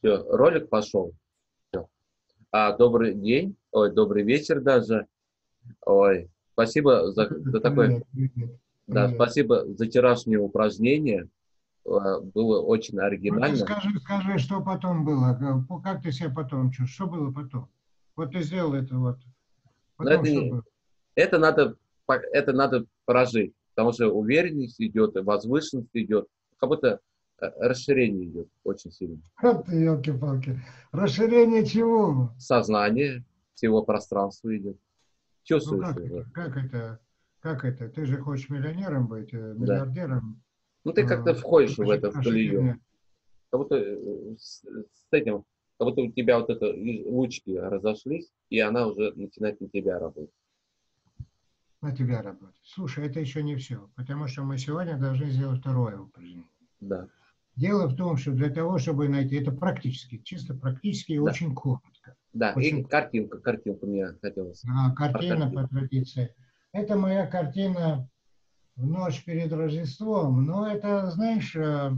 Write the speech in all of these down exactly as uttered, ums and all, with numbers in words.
Все, ролик пошел. Всё. А, добрый день, ой, добрый вечер даже. Ой, спасибо за, за такое, Привет, привет, да, привет. спасибо за вчерашнее упражнение. Э, Было очень Ну ты оригинально. скажи, скажи, что потом было, как как ты себя потом чувствуешь, что было потом? Вот ты сделал это вот, Но потом это что не, было? это надо, по- это надо прожить, потому что уверенность идет, и возвышенность идет, как будто э, расширение идет очень сильно. Вот ты, елки-палки. Расширение чего? Сознание всего пространства идет. Ну Чувствуешь как уже, это, как это, как это? Ты же хочешь миллионером быть, э, да. миллиардером. Ну ты как-то А, входишь в ошиб- это, в колею. ошибение. Как будто э, с, с этим, как будто у тебя вот это и лучики разошлись, и она уже начинает на тебя работать. На тебя работать. Слушай, это еще не все, потому что мы сегодня должны сделать второе упражнение. Да, Дело в том, что для того, чтобы найти, это практически, чисто практически и да, очень коротко. да. Очень И коротко. картинка, картинку мне хотелось. А, Про картина по картинку. традиции. Это моя картина в ночь перед Рождеством. Но это, знаешь, э,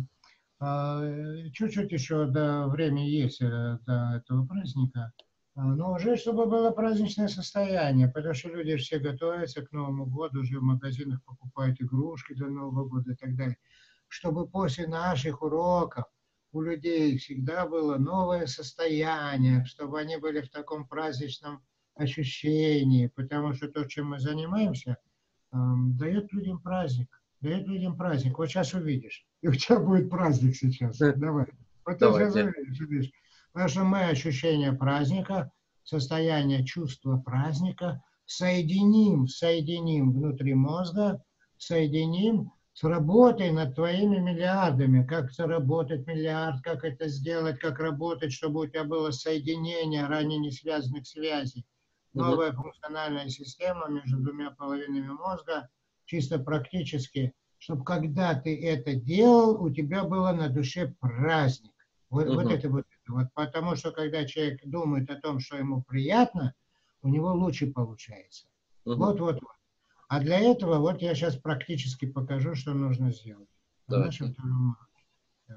э, чуть-чуть еще до времени есть э, до этого праздника. А, Но уже чтобы было праздничное состояние, потому что люди все готовятся к Новому году, уже в магазинах покупают игрушки до Нового года и так далее. Чтобы после наших уроков у людей всегда было новое состояние, чтобы они были в таком праздничном ощущении, потому что то, чем мы занимаемся, эм, дает людям праздник. Дает людям праздник. Вот сейчас увидишь. И у тебя будет праздник сейчас. Давай. Вот ты сейчас Давайте. увидишь, увидишь. Потому что мы ощущение праздника, состояние чувства праздника соединим, соединим внутри мозга, соединим с работой над твоими миллиардами. Как заработать миллиард, как это сделать, как работать, чтобы у тебя было соединение ранее не связанных связей. Мгм. Новая функциональная система между двумя половинами мозга, чисто практически, чтобы когда ты это делал, у тебя было на душе праздник. Вот, вот Мгм. это вот, это вот. Потому что когда человек думает о том, что ему приятно, у него лучше получается. Мгм. Вот, вот, вот. А для этого вот я сейчас практически покажу, что нужно сделать. На нашем Давайте. втором уроке. Да.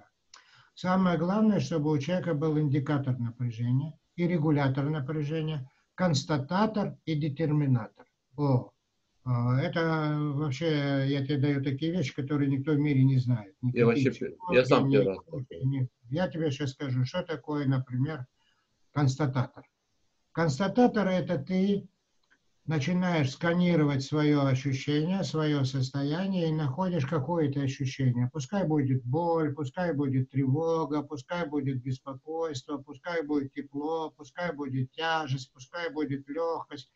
Самое главное, чтобы у человека был индикатор напряжения и регулятор напряжения, констататор и детерминатор. О, а, это вообще, я тебе даю такие вещи, которые никто в мире не знает. Я Никакие вообще, пе- я психологи, сам первый ни раз коучи, слышу. ни... Я тебе сейчас скажу, что такое, например, констататор. Констататор – это ты начинаешь сканировать свое ощущение, свое состояние и находишь какое-то ощущение. Пускай будет боль, пускай будет тревога, пускай будет беспокойство, пускай будет тепло, пускай будет тяжесть, пускай будет легкость.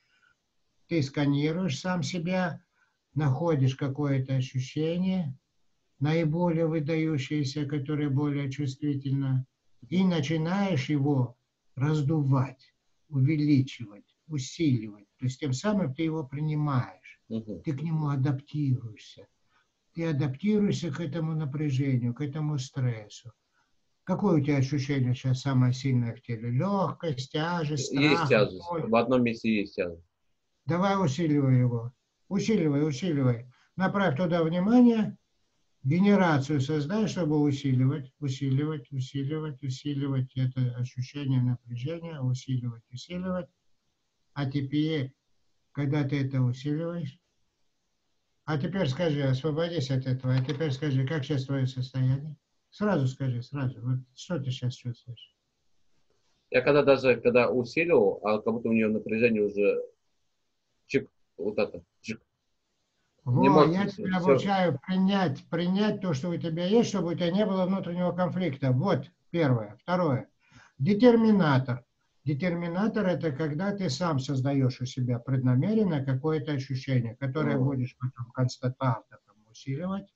Ты сканируешь сам себя, находишь какое-то ощущение, наиболее выдающееся, которое более чувствительно, и начинаешь его раздувать, увеличивать, усиливать. То есть тем самым ты его принимаешь, Мгм. ты к нему адаптируешься. Ты адаптируешься к этому напряжению, к этому стрессу. Какое у тебя ощущение сейчас самое сильное в теле? Легкость, тяжесть, Есть страх, тяжесть. боль? В одном месте есть тяжесть. Давай усиливай его. Усиливай, усиливай. Направь туда внимание, генерацию создай, чтобы усиливать, усиливать, усиливать, усиливать это ощущение напряжения, усиливать, усиливать. А теперь, когда ты это усиливаешь, а теперь скажи, освободись от этого, а теперь скажи, как сейчас твое состояние? Сразу скажи, сразу. Вот что ты сейчас чувствуешь? Я когда даже, когда усиливал, а как будто у нее напряжение уже чик, вот это, чик. Не Во, может я тебя все. обучаю принять, принять то, что у тебя есть, чтобы у тебя не было внутреннего конфликта. Вот первое. Второе. Детерминатор. Детерминатор – это когда ты сам создаешь у себя преднамеренно какое-то ощущение, которое будешь потом констататором усиливать.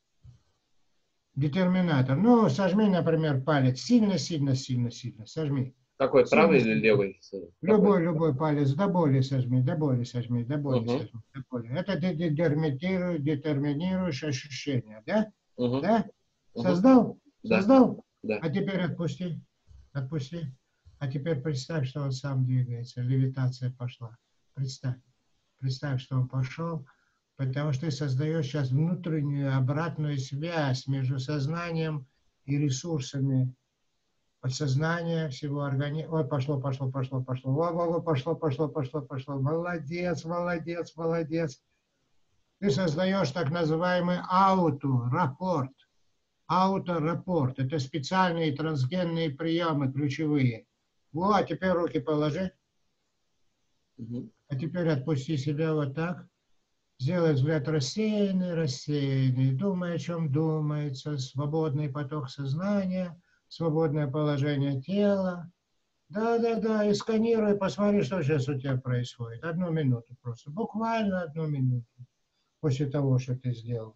Детерминатор. Ну, сожми, например, палец сильно, сильно, сильно, сильно. Сожми. Какой, Сильно, правый или сильно. левый? Какой? Любой, любой палец до боли сожми, до боли сожми, до боли Угу. сожми, до боли. Это ты детерминируешь, детерминируешь ощущения, да? Угу. Да? Угу. Создал? Да, Создал? да. А теперь отпусти. Отпусти. А теперь представь, что он сам двигается. Левитация пошла. Представь. Представь, что он пошел, потому что ты создаешь сейчас внутреннюю обратную связь между сознанием и ресурсами подсознания, всего организма. Ой, пошло, пошло, пошло, пошло. Во, во, во, пошло, пошло, пошло, пошло. Молодец, молодец, молодец. Ты создаешь так называемый ауторапорт. Ауторапорт. Это специальные трансгенные приемы ключевые. Вот, а теперь руки положи. Угу. А теперь отпусти себя вот так. Сделай взгляд рассеянный, рассеянный. Думай, о чем думается. Свободный поток сознания, свободное положение тела. Да, да, да. И сканируй, посмотри, что сейчас у тебя происходит. Одну минуту просто. Буквально одну минуту. После того, что ты сделал.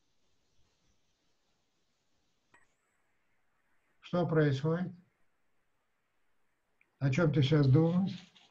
Что происходит? О чем ты сейчас думаешь?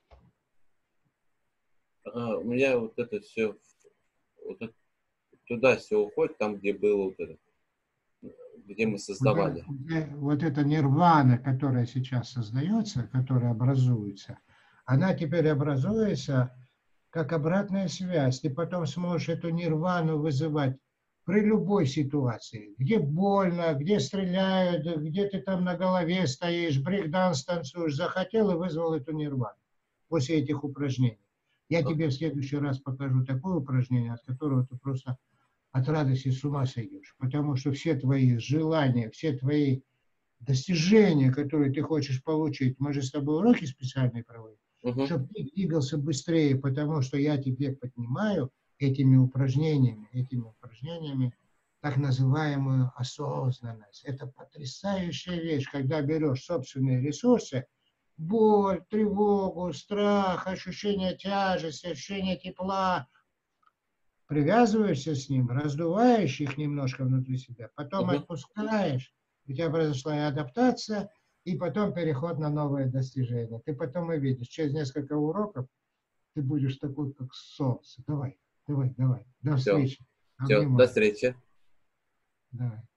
А, у меня вот это все вот это, туда все уходит, там, где было вот это, где мы создавали. Вот, вот эта нирвана, которая сейчас создается, которая образуется, она теперь образуется как обратная связь. Ты потом сможешь эту нирвану вызывать при любой ситуации. Где больно, где стреляют, где ты там на голове стоишь, брейк-данс танцуешь. Захотел и вызвал эту нирвану после этих упражнений. Я тебе в следующий раз покажу такое упражнение, от которого ты просто от радости с ума сойдешь. Потому что все твои желания, все твои достижения, которые ты хочешь получить, мы же с тобой уроки специальные проводим, Угу. чтобы ты двигался быстрее, потому что я тебе поднимаю этими упражнениями, этими упражнениями так называемую осознанность. Это потрясающая вещь, когда берешь собственные ресурсы, боль, тревогу, страх, ощущение тяжести, ощущение тепла, привязываешься с ним, раздуваешь их немножко внутри себя, потом Угу. отпускаешь, у тебя произошла и адаптация, и потом переход на новые достижения. Ты потом увидишь, через несколько уроков ты будешь такой, как солнце. Давай, давай, давай. До Все, встречи. все, до Обнимаю. встречи. Давай.